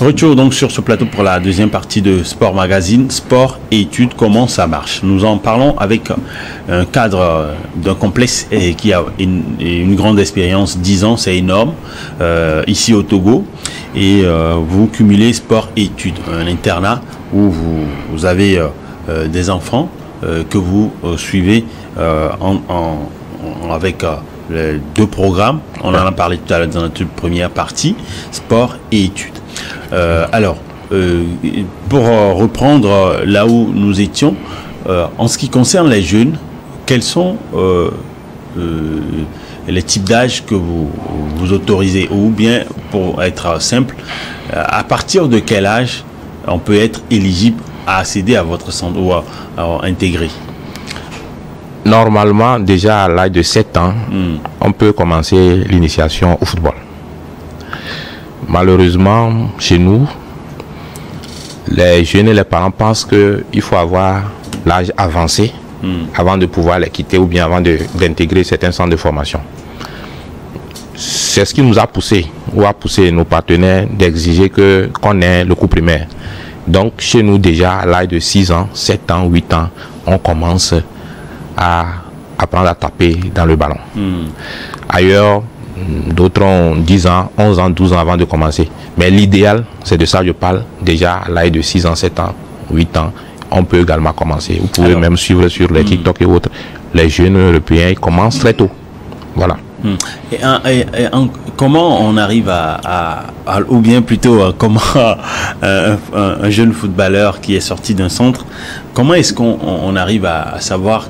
Retour donc sur ce plateau pour la deuxième partie de Sport Magazine, Sport et études, comment ça marche. Nous en parlons avec un cadre d'un complexe qui a une grande expérience, 10 ans, c'est énorme, ici au Togo. Et vous cumulez sport et études, un internat où vous avez des enfants que vous suivez avec les deux programmes. On en a parlé tout à l'heure dans notre première partie, sport et études. Alors, pour reprendre là où nous étions, en ce qui concerne les jeunes, quels sont les types d'âge que vous autorisez? Ou bien, pour être simple, à partir de quel âge on peut être éligible à accéder à votre centre ou à intégrer? Normalement, déjà à l'âge de 7 ans, on peut commencer l'initiation au football. Malheureusement, chez nous, les jeunes et les parents pensent qu'il faut avoir l'âge avancé avant de pouvoir les quitter ou bien avant d'intégrer certains centres de formation. C'est ce qui nous a poussé ou a poussé nos partenaires d'exiger qu'on ait le cours primaire. Donc, chez nous, déjà, à l'âge de 6 ans, 7 ans, 8 ans, on commence à apprendre à taper dans le ballon. Ailleurs, d'autres ont 10 ans, 11 ans, 12 ans avant de commencer. Mais l'idéal, c'est de ça que je parle, déjà à l'âge de 6 ans, 7 ans, 8 ans, on peut également commencer. Vous pouvez même suivre sur les TikTok et autres. Les jeunes européens, ils commencent très tôt. Voilà. Comment on arrive ou bien plutôt comment un jeune footballeur qui est sorti d'un centre, comment est-ce qu'on arrive à savoir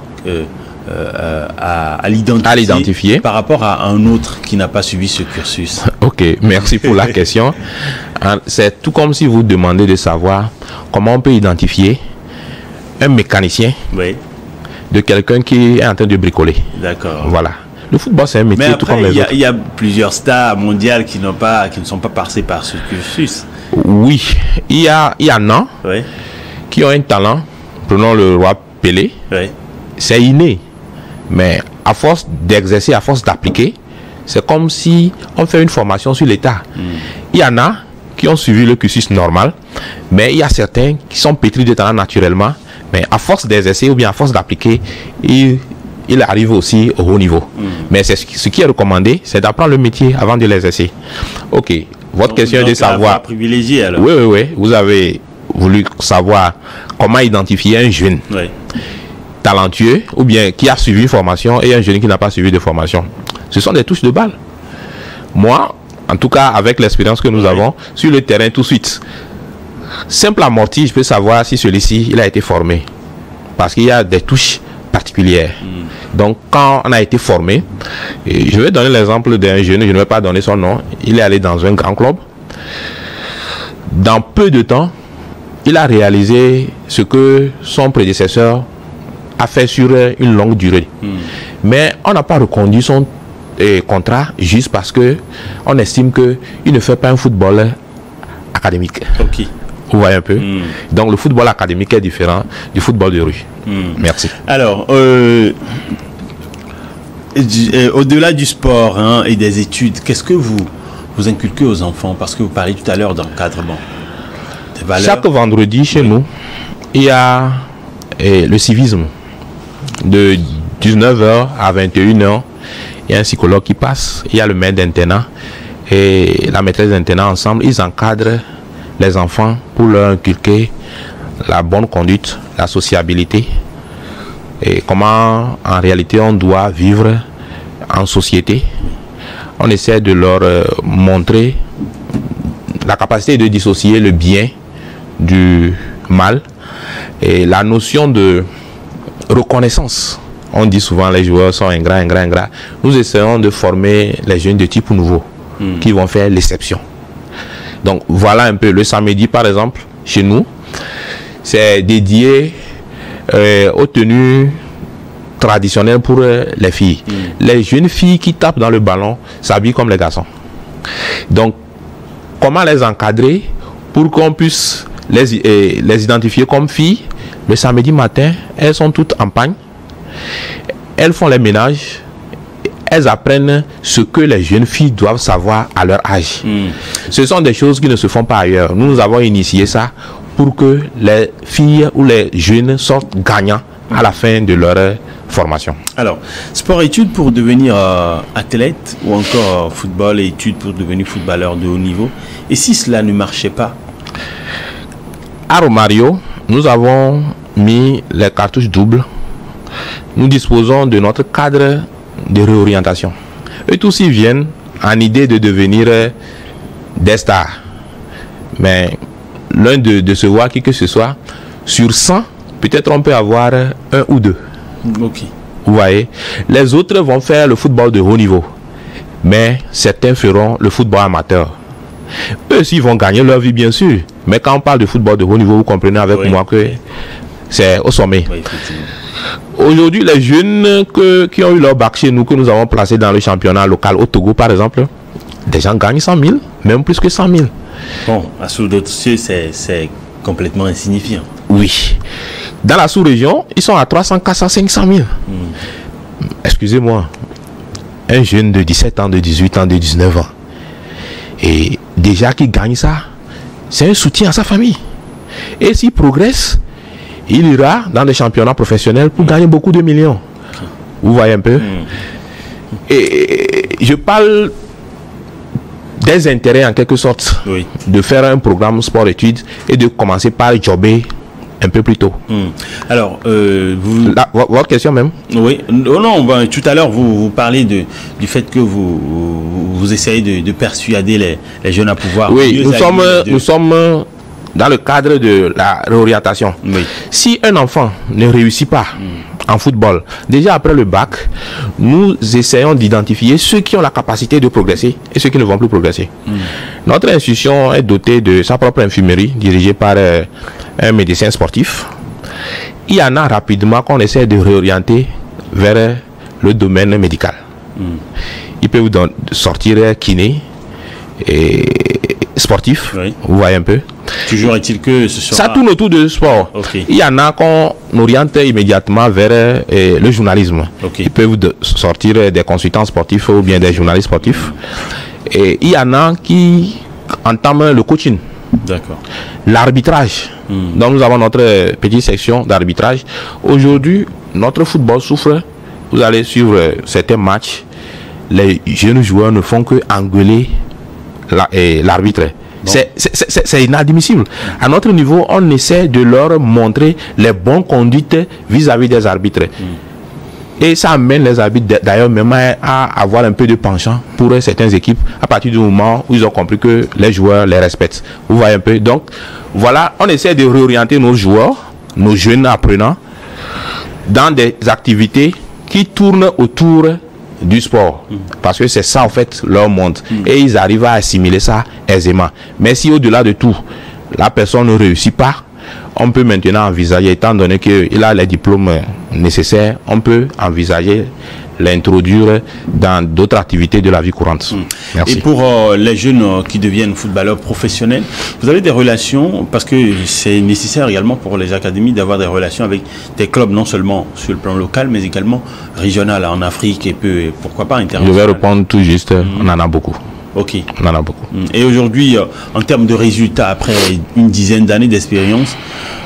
à l'identifier par rapport à un autre qui n'a pas suivi ce cursus? Ok, merci pour la question. C'est tout comme si vous demandez de savoir comment on peut identifier un mécanicien de quelqu'un qui est en train de bricoler. D'accord. Voilà. Le football, c'est un métier. Mais après, tout comme les autres. Il y a plusieurs stars mondiales qui ne sont pas passés par ce cursus. Oui, il y en a qui ont un talent. Prenons le roi Pelé. C'est inné. Mais à force d'exercer, à force d'appliquer, c'est comme si on fait une formation sur l'état. Il y en a qui ont suivi le cursus normal, mais il y a certains qui sont pétris de talent naturellement, mais à force d'exercer ou bien à force d'appliquer, il arrive aussi au haut niveau. Mais c'est ce qui est recommandé, c'est d'apprendre le métier avant de l'exercer. Ok, votre question est de savoir. Privilégié alors. Oui. Vous avez voulu savoir comment identifier un jeune talentueux ou bien qui a suivi une formation et un jeune qui n'a pas suivi de formation. Ce sont des touches de balle. Moi, en tout cas, avec l'expérience que nous avons sur le terrain tout de suite, simple amorti, je peux savoir si celui-ci il a été formé. Parce qu'il y a des touches particulières. Donc, quand on a été formé, je vais donner l'exemple d'un jeune, je ne vais pas donner son nom, il est allé dans un grand club. Dans peu de temps, il a réalisé ce que son prédécesseur a fait sur une longue durée. Mais on n'a pas reconduit son contrat juste parce que on estime qu'il ne fait pas un football académique. Vous voyez un peu. Donc le football académique est différent du football de rue. Merci. Alors, au-delà du sport et des études, qu'est-ce que vous inculquez aux enfants? Parce que vous parlez tout à l'heure d'encadrement. Chaque vendredi chez nous, il y a le civisme. De 19h à 21h, il y a un psychologue qui passe, il y a le maître d'internat et la maîtresse d'internat ensemble, ils encadrent les enfants pour leur inculquer la bonne conduite, la sociabilité et comment en réalité on doit vivre en société. On essaie de leur montrer la capacité de dissocier le bien du mal et la notion de reconnaissance. On dit souvent les joueurs sont ingrats. Nous essayons de former les jeunes de type nouveau qui vont faire l'exception. Donc voilà un peu. Le samedi par exemple, chez nous, c'est dédié aux tenues traditionnelles pour les filles. Les jeunes filles qui tapent dans le ballon s'habillent comme les garçons. Donc comment les encadrer pour qu'on puisse les identifier comme filles? Le samedi matin, elles sont toutes en pagne. Elles font les ménages. elles apprennent ce que les jeunes filles doivent savoir à leur âge. Ce sont des choses qui ne se font pas ailleurs. Nous avons initié ça pour que les filles ou les jeunes sortent gagnants à la fin de leur formation. Alors, sport et études pour devenir athlète ou encore football et études pour devenir footballeur de haut niveau. Et si cela ne marchait pas? À Romario, nous avons mis les cartouches doubles. Nous disposons de notre cadre de réorientation. Eux tous ils viennent en idée de devenir des stars. Mais l'un de se voir qui que ce soit, sur 100, peut-être on peut avoir un ou deux. Ok. Vous voyez, les autres vont faire le football de haut niveau. Mais certains feront le football amateur. Eux aussi vont gagner leur vie, bien sûr. Mais quand on parle de football de haut niveau, vous comprenez avec moi que c'est au sommet. Oui, aujourd'hui, les jeunes qui ont eu leur bac chez nous, que nous avons placés dans le championnat local au Togo, par exemple, des gens gagnent 100 000, même plus que 100 000. Bon, à sous-dossier, c'est complètement insignifiant. Oui. Dans la sous-région, ils sont à 300, 400, 500 000. Excusez-moi. Un jeune de 17 ans, de 18 ans, de 19 ans, et déjà qui gagne ça, c'est un soutien à sa famille. Et s'il progresse, il ira dans des championnats professionnels pour gagner beaucoup de millions. Vous voyez un peu? Et je parle des intérêts en quelque sorte, de faire un programme sport-études et de commencer par jobber un peu plus tôt. Alors, votre question même? Oui, non, ben, tout à l'heure vous parlez du fait que vous essayez de persuader les jeunes à pouvoir. Oui, nous sommes dans le cadre de la réorientation. Oui. Si un enfant ne réussit pas en football, déjà après le bac, nous essayons d'identifier ceux qui ont la capacité de progresser et ceux qui ne vont plus progresser. Notre institution est dotée de sa propre infirmerie, dirigée par un médecin sportif. Il y en a rapidement qu'on essaie de réorienter vers le domaine médical. Il peut vous sortir kiné et sportif, vous voyez un peu. Toujours est-il que ce sera... Ça tourne autour du sport. Il y en a qu'on oriente immédiatement vers le journalisme. Ils peuvent sortir des consultants sportifs ou bien des journalistes sportifs. Et il y en a qui entament le coaching. D'accord. L'arbitrage. Donc nous avons notre petite section d'arbitrage. Aujourd'hui, notre football souffre. Vous allez suivre certains matchs. Les jeunes joueurs ne font que engueuler l'arbitre. Bon. C'est inadmissible. À notre niveau, on essaie de leur montrer les bonnes conduites vis-à-vis des arbitres. Et ça amène les arbitres d'ailleurs même à avoir un peu de penchant pour certaines équipes à partir du moment où ils ont compris que les joueurs les respectent. Vous voyez un peu. Donc voilà, on essaie de réorienter nos joueurs, nos jeunes apprenants, dans des activités qui tournent autour du sport, parce que c'est ça en fait leur monde, et ils arrivent à assimiler ça aisément. Mais si au-delà de tout la personne ne réussit pas, on peut maintenant envisager, étant donné qu'il a les diplômes nécessaires, on peut envisager l'introduire dans d'autres activités de la vie courante. Merci. Et pour les jeunes qui deviennent footballeurs professionnels, vous avez des relations, parce que c'est nécessaire également pour les académies d'avoir des relations avec des clubs, non seulement sur le plan local, mais également régional en Afrique et pourquoi pas international. Je vais répondre tout juste, on en a beaucoup. Ok. On en a beaucoup. Et aujourd'hui, en termes de résultats, après une dizaine d'années d'expérience,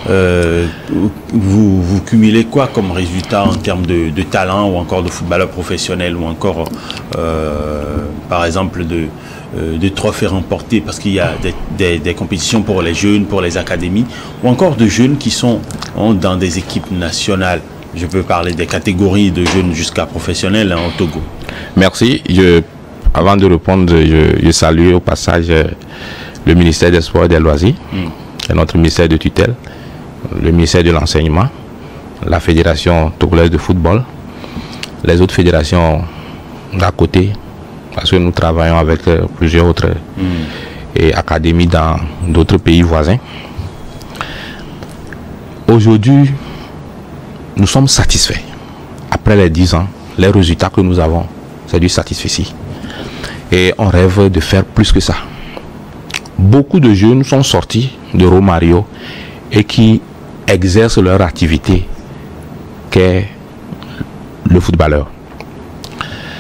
vous cumulez quoi comme résultat en termes de talent ou encore de footballeur professionnel ou encore, par exemple, de trophées remportés, parce qu'il y a des compétitions pour les jeunes, pour les académies, ou encore de jeunes qui sont dans des équipes nationales. Je peux parler des catégories de jeunes jusqu'à professionnels au Togo. Merci. Avant de répondre, je salue au passage le ministère des Sports et des Loisirs, et notre ministère de tutelle, le ministère de l'Enseignement, la Fédération togolaise de football, les autres fédérations d'à côté, parce que nous travaillons avec plusieurs autres académies dans d'autres pays voisins. Aujourd'hui, nous sommes satisfaits. Après les 10 ans, les résultats que nous avons, c'est du satisfait. Et on rêve de faire plus que ça. Beaucoup de jeunes sont sortis de Romario et qui exercent leur activité qu'est le footballeur.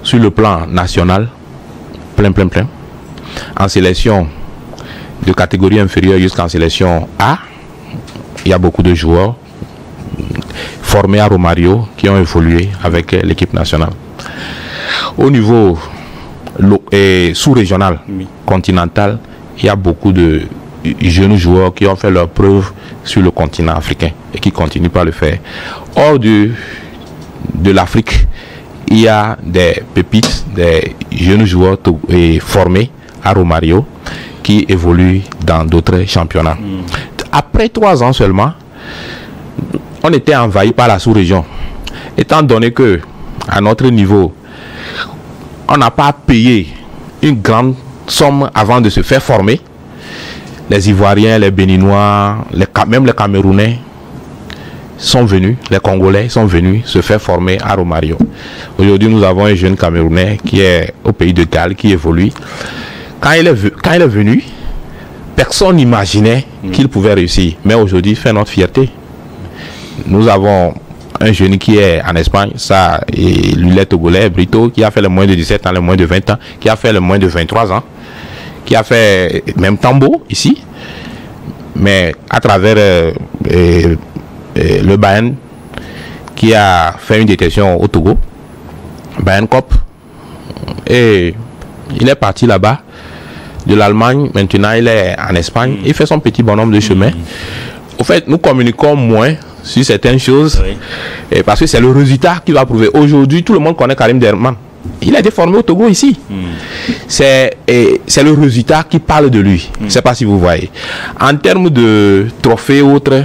sur le plan national, plein. En sélection de catégorie inférieure jusqu'en sélection A, il y a beaucoup de joueurs formés à Romario qui ont évolué avec l'équipe nationale. Au niveau sous-régional, continental, il y a beaucoup de jeunes joueurs qui ont fait leurs preuves sur le continent africain et qui continuent par le faire. Hors de l'Afrique, il y a des pépites, des jeunes joueurs formés à Romario qui évoluent dans d'autres championnats. Après 3 ans seulement, on était envahi par la sous-région. Étant donné que, à notre niveau, on n'a pas payé une grande somme avant de se faire former, les Ivoiriens, les Béninois, même les Camerounais sont venus, les Congolais sont venus se faire former à Romario. Aujourd'hui, nous avons un jeune Camerounais qui est au pays de Galles, qui évolue. Quand il est venu, personne n'imaginait qu'il pouvait réussir. Mais aujourd'hui, il fait notre fierté. Nous avons un jeune qui est en Espagne, ça, et lui, il est togolais, Brito, qui a fait le moins de 17 ans, le moins de 20 ans, qui a fait le moins de 23 ans, qui a fait même Tambo ici, mais à travers le Bayern, qui a fait une détention au Togo, Bayern Cop, et il est parti là-bas de l'Allemagne. Maintenant il est en Espagne, il fait son petit bonhomme de chemin. Au fait, nous communiquons moins sur certaines choses, et parce que c'est le résultat qui va prouver. Aujourd'hui, tout le monde connaît Karim Derman. Il a été formé au Togo ici. C'est le résultat qui parle de lui. Je ne sais pas si vous voyez. En termes de trophées autres,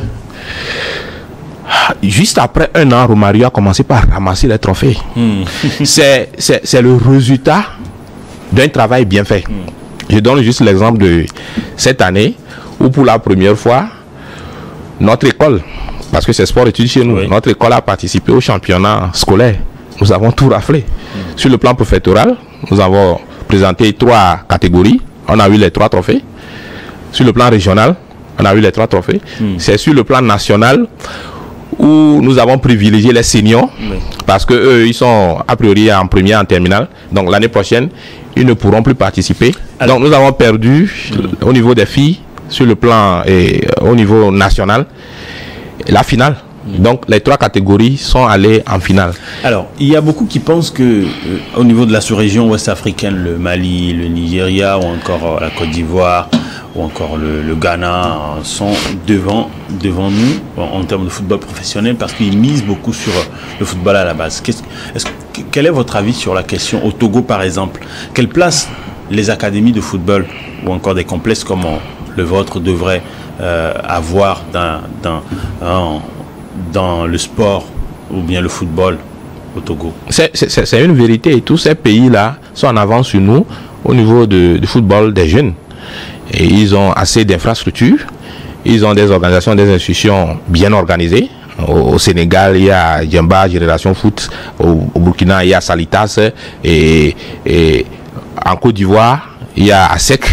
juste après 1 an, Romario a commencé par ramasser les trophées. C'est le résultat d'un travail bien fait. Je donne juste l'exemple de cette année où pour la première fois, notre école, parce que c'est sport-études chez nous, notre école a participé au championnat scolaire. Nous avons tout raflé. Sur le plan préfectoral, nous avons présenté 3 catégories. On a eu les 3 trophées. Sur le plan régional, on a eu les 3 trophées. C'est sur le plan national où nous avons privilégié les seniors, parce que eux, ils sont a priori en première, en terminale. Donc l'année prochaine, ils ne pourront plus participer. Alors, donc nous avons perdu au niveau des filles, sur le plan et au niveau national, la finale. Donc les 3 catégories sont allées en finale. Alors il y a beaucoup qui pensent que au niveau de la sous-région ouest-africaine, le Mali, le Nigeria ou encore la Côte d'Ivoire ou encore le Ghana sont devant nous en termes de football professionnel, parce qu'ils misent beaucoup sur le football à la base. Quel est votre avis sur la question? Au Togo par exemple, quelle place les académies de football ou encore des complexes comme le vôtre devraient avoir dans le sport ou bien le football au Togo? C'est une vérité, et tous ces pays-là sont en avance sur nous au niveau du football des jeunes. Et ils ont assez d'infrastructures, ils ont des organisations, des institutions bien organisées. Au Sénégal, il y a Djemba, Génération Foot. Au Burkina, il y a Salitas. Et en Côte d'Ivoire, il y a ASEC.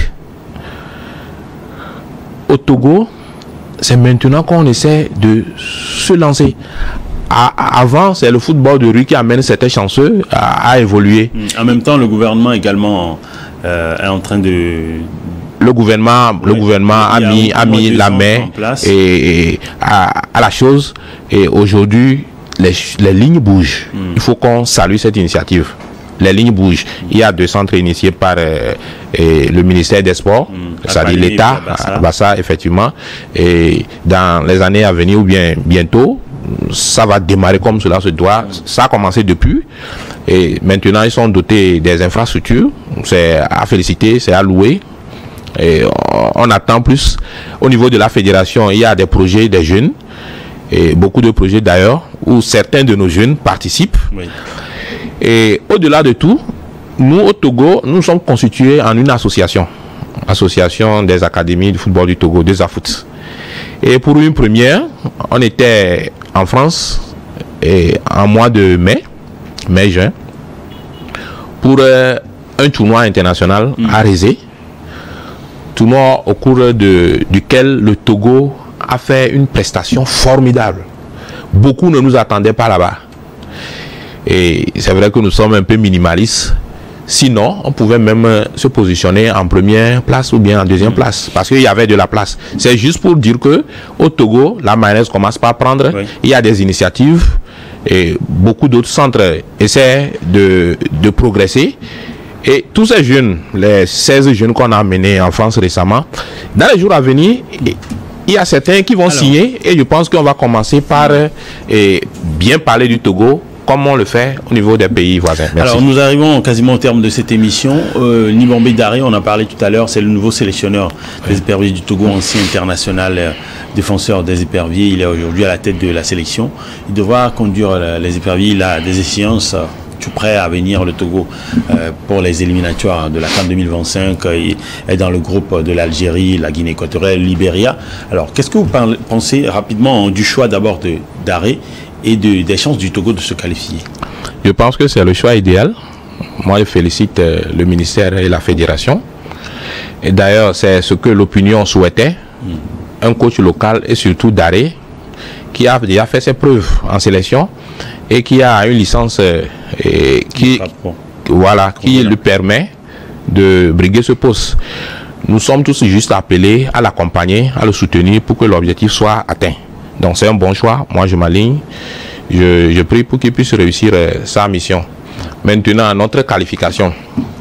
Au Togo, c'est maintenant qu'on essaie de se lancer. Avant, c'est le football de rue qui amène certains chanceux à évoluer. En même temps, le gouvernement également est en train de... Le gouvernement a mis la main à la chose, et aujourd'hui, les lignes bougent. Il faut qu'on salue cette initiative. Les lignes bougent. Il y a 2 centres initiés par le ministère des Sports, c'est-à-dire l'État, Bassa, effectivement. Et dans les années à venir, ou bien bientôt, ça va démarrer comme cela se doit. Ça a commencé depuis. Et maintenant, ils sont dotés des infrastructures. C'est à féliciter, c'est à louer. Et on attend plus. Au niveau de la fédération, il y a des projets des jeunes, et beaucoup de projets d'ailleurs, où certains de nos jeunes participent. Et au-delà de tout, nous au Togo, nous sommes constitués en une association des académies de football du Togo, des AFOOT. Et pour une première, on était en France en mois de mai-juin, pour un tournoi international à Rézé. Tournoi au cours duquel le Togo a fait une prestation formidable. Beaucoup ne nous attendaient pas là-bas. Et c'est vrai que nous sommes un peu minimalistes. Sinon, on pouvait même se positionner en première place ou bien en deuxième place, parce qu'il y avait de la place. C'est juste pour dire que au Togo, la mayonnaise commence pas à prendre. Oui. Il y a des initiatives et beaucoup d'autres centres essaient de progresser. Et tous ces jeunes, les 16 jeunes qu'on a amenés en France récemment, dans les jours à venir, il y a certains qui vont signer, et je pense qu'on va commencer par bien parler du Togo, comme on le fait au niveau des pays voisins. Merci. Alors nous arrivons quasiment au terme de cette émission. Nibombe Daré, on en parlait tout à l'heure, c'est le nouveau sélectionneur des éperviers du Togo, ancien international défenseur des éperviers. Il est aujourd'hui à la tête de la sélection. Il devra conduire les éperviers. Il a des échéances tout prêt à venir le Togo pour les éliminatoires de la CAN 2025. Il est dans le groupe de l'Algérie, la Guinée équatoriale, le Libéria. Alors qu'est-ce que vous pensez rapidement du choix d'abord de Daré et des chances du Togo de se qualifier? Je pense que c'est le choix idéal. Moi, je félicite le ministère et la fédération. Et d'ailleurs, c'est ce que l'opinion souhaitait. Un coach local et surtout Daré, qui a déjà fait ses preuves en sélection et qui a une licence qui lui permet de briguer ce poste. Nous sommes tous juste appelés à l'accompagner, à le soutenir pour que l'objectif soit atteint. Donc c'est un bon choix, moi je m'aligne, je prie pour qu'il puisse réussir sa mission. Maintenant, notre qualification.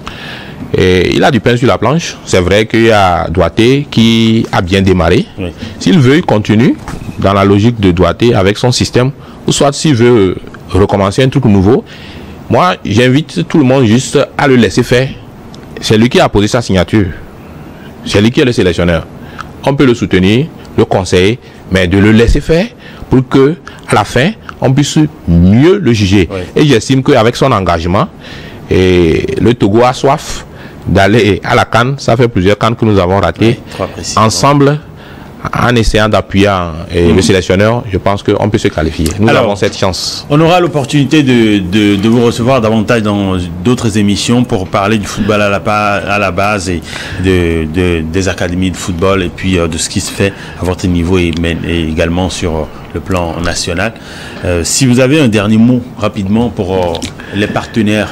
Et il a du pain sur la planche, c'est vrai qu'il y a Douaté qui a bien démarré. Oui. S'il veut, il continue dans la logique de Douaté avec son système, ou soit s'il veut recommencer un truc nouveau. Moi, j'invite tout le monde juste à le laisser faire. C'est lui qui a posé sa signature, c'est lui qui est le sélectionneur. On peut le soutenir, le conseiller, mais de le laisser faire pour que à la fin on puisse mieux le juger. Oui. Et j'estime qu'avec son engagement, le Togo a soif d'aller à la CAN. Ça fait plusieurs CAN que nous avons raté ensemble, en essayant d'appuyer le sélectionneur. Je pense qu'on peut se qualifier. Nous avons cette chance. On aura l'opportunité de vous recevoir davantage dans d'autres émissions pour parler du football à la base et des académies de football et puis de ce qui se fait à votre niveau et également sur le plan national. Si vous avez un dernier mot rapidement pour les partenaires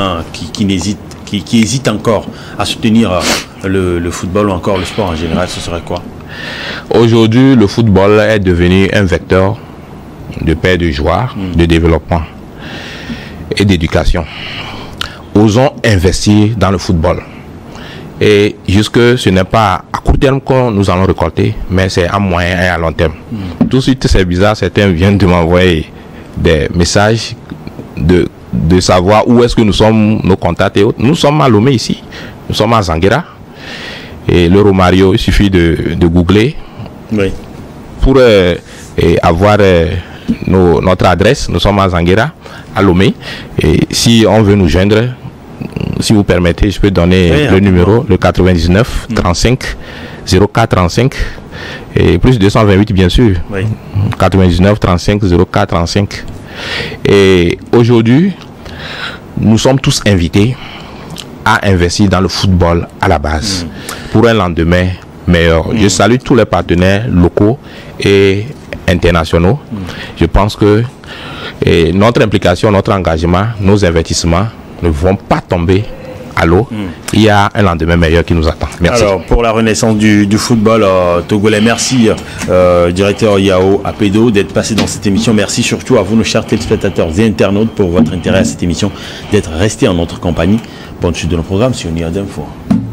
qui hésitent encore à soutenir le football ou encore le sport en général, ce serait quoi? Aujourd'hui, le football est devenu un vecteur de paix, de joie, de développement et d'éducation. Osons investir dans le football. Et jusque ce n'est pas à court terme que nous allons récolter, mais c'est à moyen et à long terme. Tout de suite, c'est bizarre, certains viennent de m'envoyer des messages de savoir où est-ce que nous sommes, nos contacts et autres. Nous sommes à Lomé ici, nous sommes à Zanguera. Et le Romario, il suffit de googler pour avoir notre adresse. Nous sommes à Zanguera, à Lomé. Et si on veut nous joindre, si vous permettez, je peux donner le numéro, le 99 35 04 35 et plus 228 bien sûr. 99 35 04 35. Et aujourd'hui, nous sommes tous invités à investir dans le football à la base pour un lendemain meilleur. Je salue tous les partenaires locaux et internationaux. Je pense que notre implication, notre engagement, nos investissements ne vont pas tomber à l'eau. Il y a un lendemain meilleur qui nous attend. Merci. Alors, pour la renaissance du football togolais, merci directeur Yao Apedo d'être passé dans cette émission. Merci surtout à vous, nos chers téléspectateurs et internautes, pour votre intérêt à cette émission, d'être restés en notre compagnie. Bonne suite de nos programmes sur Nia d'Info.